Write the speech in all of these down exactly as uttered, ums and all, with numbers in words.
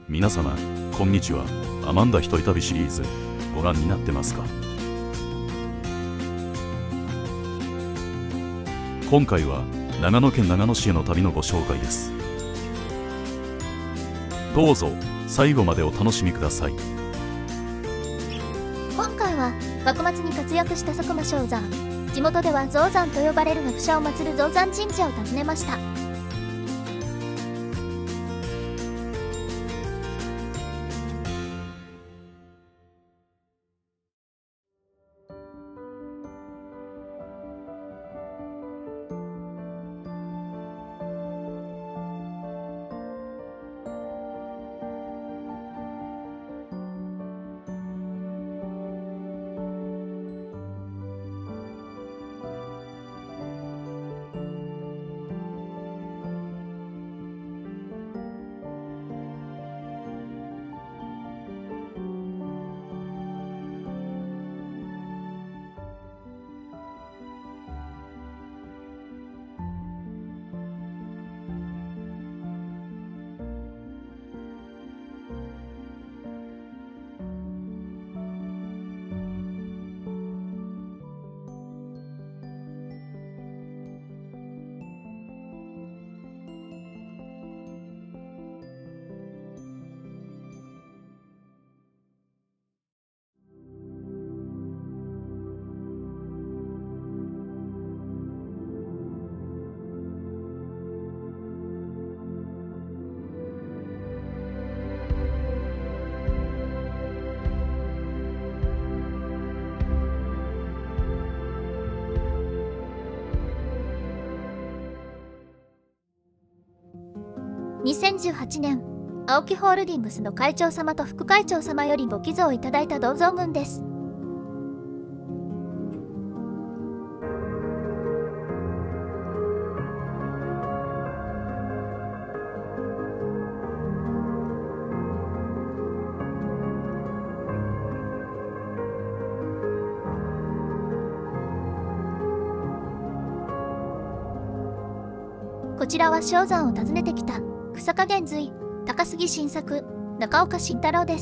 皆様、こんにちは。アマンダ一人旅シリーズ、ご覧になってますか？今回は、長野県長野市への旅のご紹介です。どうぞ、最後までお楽しみください。 今回は、幕末に活躍した佐久間象山、地元では象山と呼ばれる学者を祀る象山神社を訪ねました。にせんじゅうはちねん、青木ホールディングスの会長様と副会長様よりご寄贈をいただいた銅像群です。こちらは象山を訪ねてきた草加玄瑞、高杉晋作、中岡慎太郎です。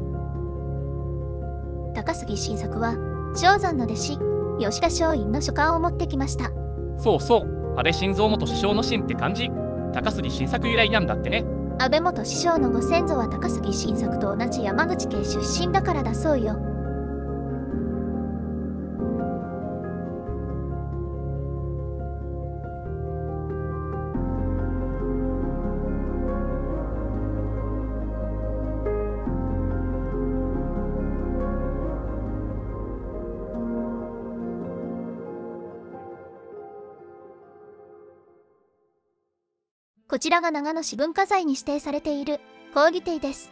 高杉晋作は象山の弟子、吉田松陰の書簡を持ってきました。 そうそう、安倍晋三元首相の晋って感じ。高杉晋作由来なんだってね。 安倍元首相のご先祖は高杉晋作と同じ山口県出身だからだそうよ。こちらが長野市文化財に指定されている講義亭です。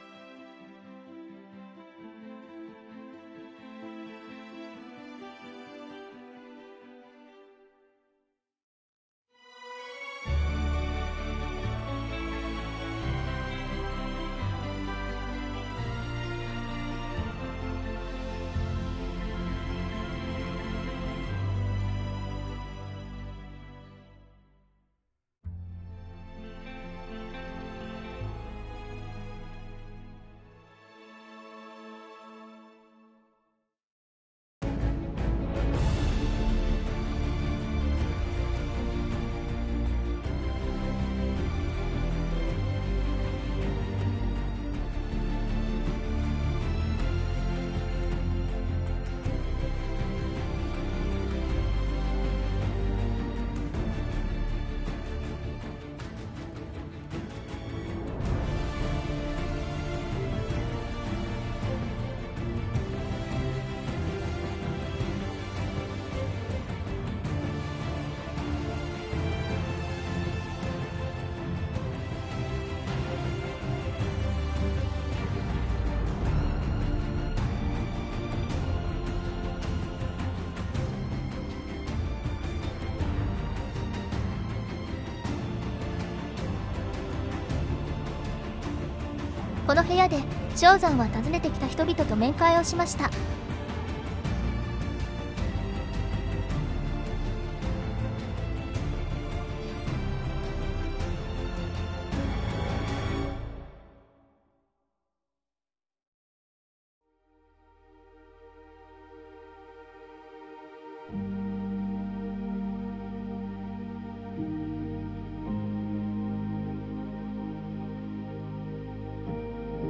この部屋で象山は訪ねてきた人々と面会をしました。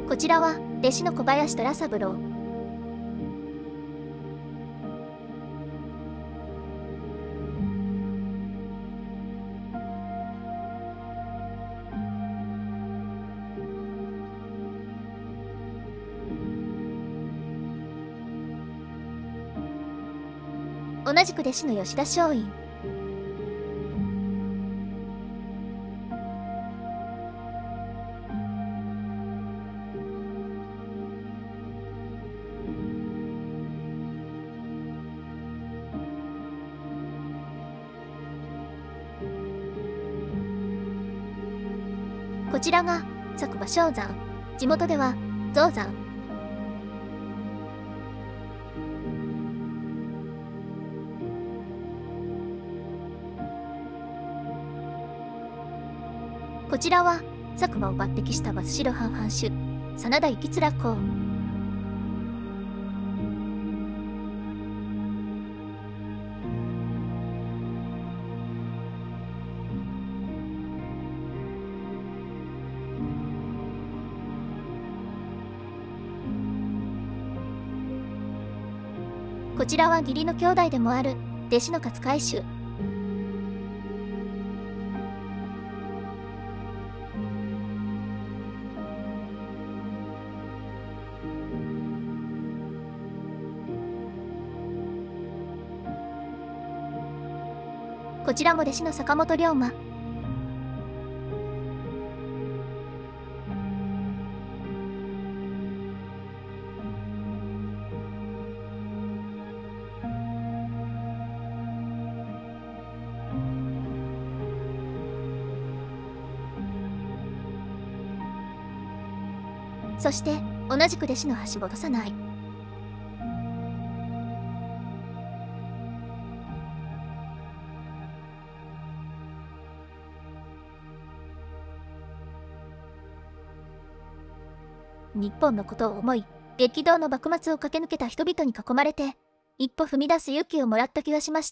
こちらは弟子の小林虎三郎。同じく弟子の吉田松陰。こちらが佐久間象山、地元では象山。こちらは佐久間を抜擢した松代藩藩主真田幸貫公。こちらは義理の兄弟でもある弟子の勝海舟。こちらも弟子の坂本龍馬。そして同じく弟子の橋本早苗。日本のことを思い、激動の幕末を駆け抜けた人々に囲まれて、一歩踏み出す勇気をもらった気がしました。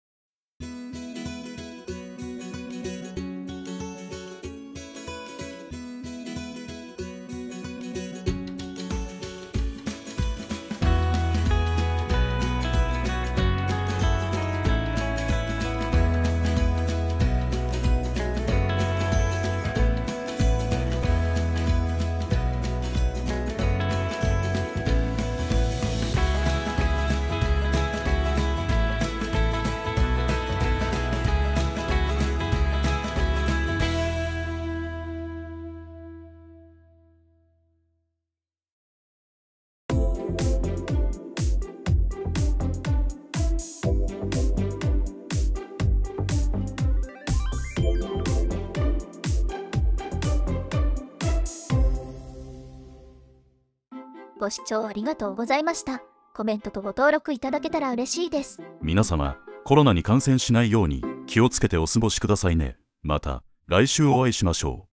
ご視聴ありがとうございました。コメントとご登録いただけたら嬉しいです。 皆様、コロナに感染しないように気をつけてお過ごしくださいね。また来週お会いしましょう。